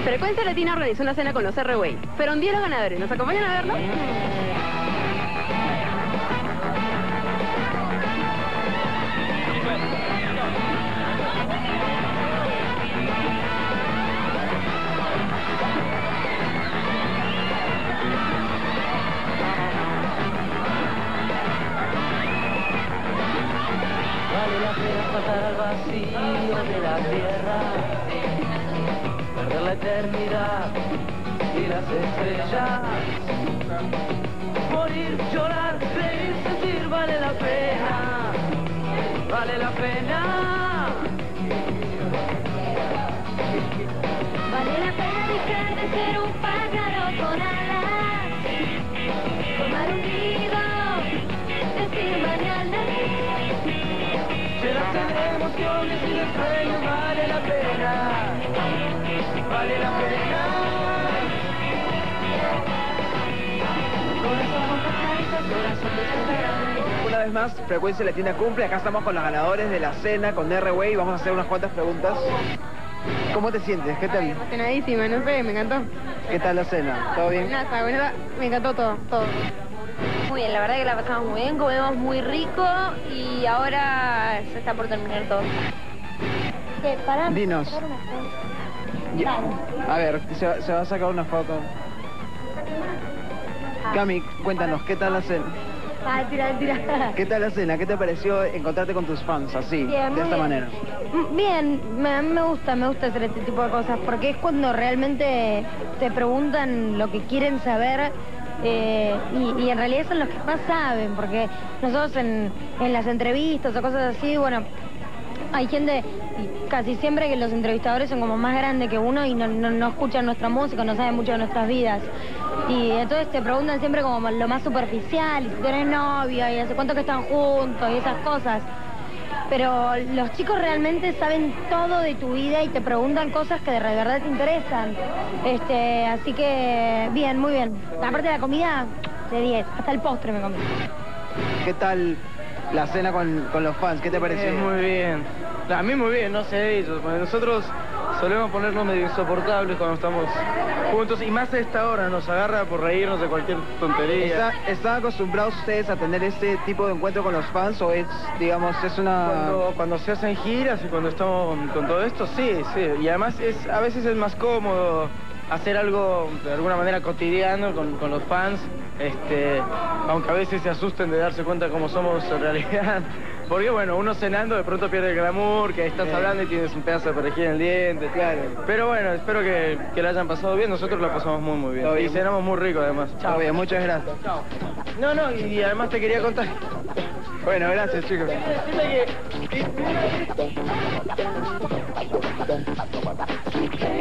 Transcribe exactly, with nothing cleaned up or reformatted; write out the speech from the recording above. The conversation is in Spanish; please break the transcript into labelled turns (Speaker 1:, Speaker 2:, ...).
Speaker 1: Frecuencia Latina organizó una cena con los R-Way. Fueron diez los ganadores. ¿Nos acompañan a verlo?
Speaker 2: Vale la pena pasar al vacío de la tierra, perder la eternidad y las estrellas, morir, llorar, reír, sentir, vale la pena, vale la pena.
Speaker 3: Vale la pena dejar de ser un pájaro con alas, tomar un nido, decir mañana.
Speaker 2: Llenarse de emociones y de sueños, vale la pena, vale la pena. Corazón con corazón desesperado.
Speaker 4: Una vez más, Frecuencia Latina cumple. Acá estamos con los ganadores de la cena con R-Way y vamos a hacer unas cuantas preguntas. ¿Cómo te sientes? ¿Qué tal?
Speaker 1: Emocionadísima, no sé, me encantó.
Speaker 4: ¿Qué tal la cena? ¿Todo bien?
Speaker 1: Nada, está buena, me encantó todo, todo.
Speaker 5: Muy bien, la verdad que la pasamos muy bien, comemos muy rico y ahora se está por terminar todo.
Speaker 3: ¿Qué? Pará.
Speaker 4: Dinos.
Speaker 3: sacar una foto.
Speaker 4: Ya. A ver, se, va- se va a sacar una foto. Cami, cuéntanos, ¿qué tal la cena?
Speaker 3: Ah, tira, tira.
Speaker 4: ¿Qué tal la cena? ¿Qué te pareció encontrarte con tus fans así,
Speaker 3: Bien, muy
Speaker 4: de esta
Speaker 3: bien.
Speaker 4: manera?
Speaker 3: Mm, Bien, me, a mí me gusta, me gusta hacer este tipo de cosas, porque es cuando realmente te preguntan lo que quieren saber, eh, y, y en realidad son los que más saben, porque nosotros en, en las entrevistas o cosas así, bueno, hay gente, y casi siempre que los entrevistadores son como más grandes que uno y no, no, no escuchan nuestra música, no saben mucho de nuestras vidas. Y entonces te preguntan siempre como lo más superficial, y si tenés novio, y hace cuánto que están juntos, y esas cosas. Pero los chicos realmente saben todo de tu vida y te preguntan cosas que de verdad te interesan. Este, así que bien, muy bien. Aparte de la comida, de diez, hasta el postre me comí.
Speaker 4: ¿Qué tal la cena con, con los fans? ¿Qué te pareció?
Speaker 6: Eh, muy bien. A mí muy bien, no sé ellos. Porque nosotros solemos ponernos medio insoportables cuando estamos juntos y más a esta hora nos agarra por reírnos de cualquier tontería.
Speaker 4: ¿Está- ¿Están acostumbrados ustedes a tener este tipo de encuentro con los fans o es, digamos, es una...
Speaker 6: Cuando, cuando se hacen giras y cuando estamos con todo esto, sí, sí. Y además es a veces es más cómodo hacer algo de alguna manera cotidiano con, con los fans, este, aunque a veces se asusten de darse cuenta cómo somos en realidad. Porque bueno, uno cenando de pronto pierde el glamour, que estás
Speaker 4: Sí.
Speaker 6: hablando y tienes un pedazo de perejil en el diente.
Speaker 4: Claro.
Speaker 6: Pero bueno, espero que, que la hayan pasado bien, nosotros la pasamos muy muy bien.
Speaker 4: Todo bien.
Speaker 6: Y cenamos muy rico además.
Speaker 4: Todo bien, muchas gracias.
Speaker 6: No, no, y además te quería contar.
Speaker 4: Bueno, gracias, chicos.
Speaker 6: Decirle que...